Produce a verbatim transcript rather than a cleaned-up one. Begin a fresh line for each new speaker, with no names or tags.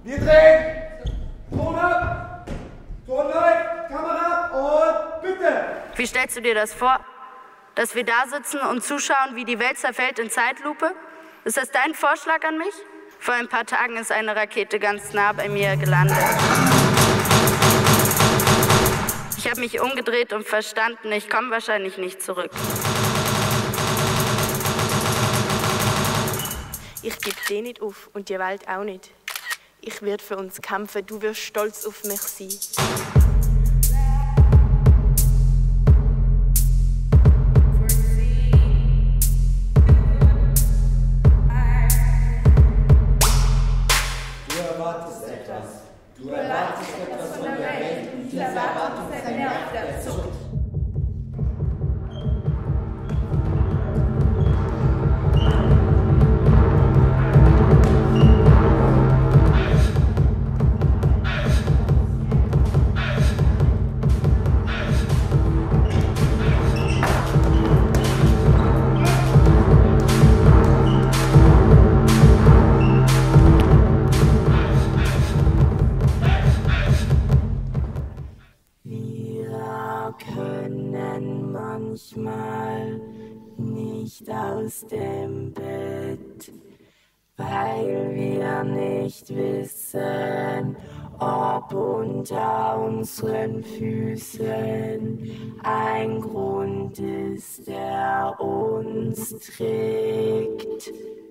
Wir drehen! Ton ab! Ton läuft! Kamera und bitte!
Wie stellst du dir das vor? Dass wir da sitzen und zuschauen, wie die Welt zerfällt in Zeitlupe? Ist das dein Vorschlag an mich? Vor ein paar Tagen ist eine Rakete ganz nah bei mir gelandet. Ich habe mich umgedreht und verstanden, ich komme wahrscheinlich nicht zurück.
Ich gebe dich nicht auf und die Welt auch nicht. Ich werde für uns kämpfen, du wirst stolz auf mich sein.
Du erwartest etwas. Du erwartest etwas von der Welt und diese Erwartung vernervt der Zucht.
Können manchmal nicht aus dem Bett, weil wir nicht wissen, ob unter unseren Füßen ein Grund ist, der uns trägt.